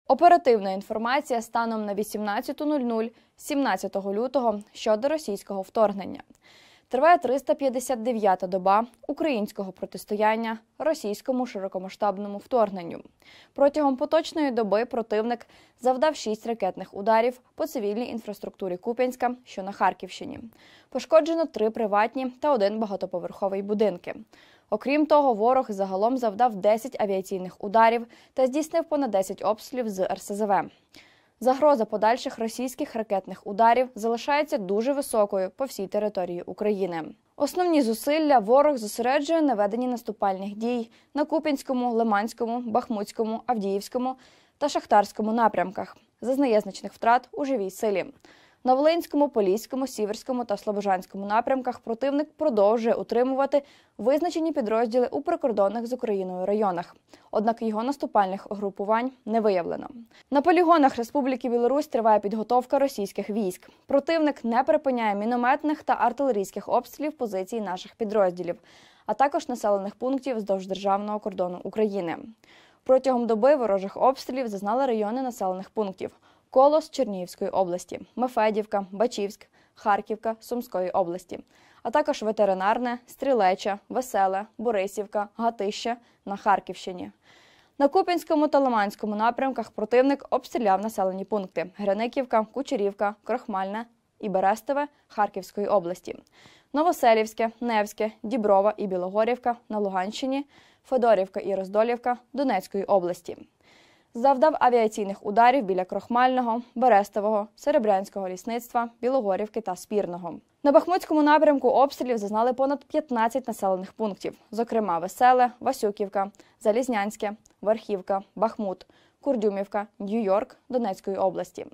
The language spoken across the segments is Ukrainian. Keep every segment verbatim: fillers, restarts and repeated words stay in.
Оперативна інформація станом на вісімнадцяту нуль нуль сімнадцятого лютого щодо російського вторгнення. Триває триста п'ятдесят дев'ята доба українського протистояння російському широкомасштабному вторгненню. Протягом поточної доби противник завдав шість ракетних ударів по цивільній інфраструктурі Куп'янська, що на Харківщині. Пошкоджено три приватні та один багатоповерховий будинки. Окрім того, ворог загалом завдав десять авіаційних ударів та здійснив понад десять обстрілів з ер ес зе ве. Загроза подальших російських ракетних ударів залишається дуже високою по всій території України. Основні зусилля ворог зосереджує на веденні наступальних дій на Куп'янському, Лиманському, Бахмутському, Авдіївському та Шахтарському напрямках. Зазнає значних втрат у живій силі. На Волинському, Поліському, Сіверському та Слобожанському напрямках противник продовжує утримувати визначені підрозділи у прикордонних з Україною районах. Однак його наступальних угрупувань не виявлено. На полігонах Республіки Білорусь триває підготовка російських військ. Противник не припиняє мінометних та артилерійських обстрілів позицій наших підрозділів, а також населених пунктів вздовж державного кордону України. Протягом доби ворожих обстрілів зазнали райони населених пунктів: Колос Чернігівської області, Мефедівка, Бачівськ, Харківка Сумської області, а також Ветеринарне, Стрілеча, Веселе, Борисівка, Гатище на Харківщині. На Куп'янському та Лиманському напрямках противник обстріляв населені пункти: Грениківка, Кучерівка, Крохмальне і Берестове Харківської області, Новоселівське, Невське, Діброва і Білогорівка на Луганщині, Федорівка і Роздолівка Донецької області. Завдав авіаційних ударів біля Крохмального, Берестового, Серебрянського лісництва, Білогорівки та Спірного. На Бахмутському напрямку обстрілів зазнали понад п'ятнадцять населених пунктів, зокрема Веселе, Васюківка, Залізнянське, Верхівка, Бахмут, Курдюмівка, Нью-Йорк Донецької області.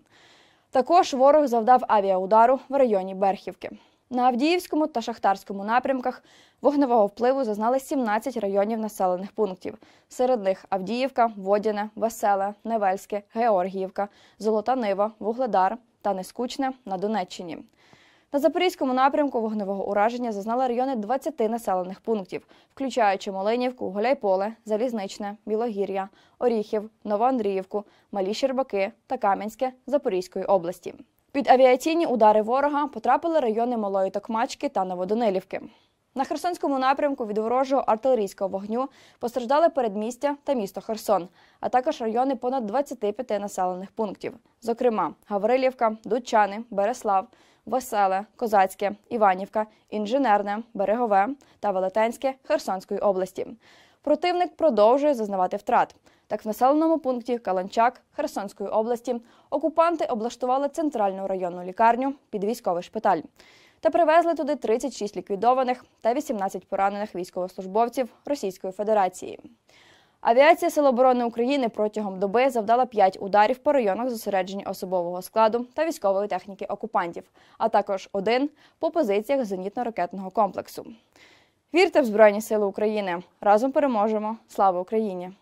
Також ворог завдав авіаудару в районі Берхівки. На Авдіївському та Шахтарському напрямках вогневого впливу зазнали сімнадцять районів населених пунктів. Серед них Авдіївка, Водяне, Веселе, Невельське, Георгіївка, Золота Нива, Вугледар та Нескучне на Донеччині. На Запорізькому напрямку вогневого ураження зазнали райони двадцяти населених пунктів, включаючи Малинівку, Гуляйполе, Залізничне, Білогір'я, Оріхів, Новоандріївку, Малі Щербаки та Кам'янське Запорізької області. Під авіаційні удари ворога потрапили райони Малої Токмачки та Новоданилівки. На Херсонському напрямку від ворожого артилерійського вогню постраждали передмістя та місто Херсон, а також райони понад двадцяти п'яти населених пунктів, зокрема Гаврилівка, Дудчани, Береслав, Веселе, Козацьке, Іванівка, Інженерне, Берегове та Велетенське Херсонської області. Противник продовжує зазнавати втрат. Так, в населеному пункті Каланчак Херсонської області окупанти облаштували центральну районну лікарню під військовий шпиталь та привезли туди тридцять шість ліквідованих та вісімнадцять поранених військовослужбовців Російської Федерації. Авіація Сил оборони України протягом доби завдала п'ять ударів по районах зосередження особового складу та військової техніки окупантів, а також один по позиціях зенітно-ракетного комплексу. Вірте в Збройні Сили України! Разом переможемо! Слава Україні!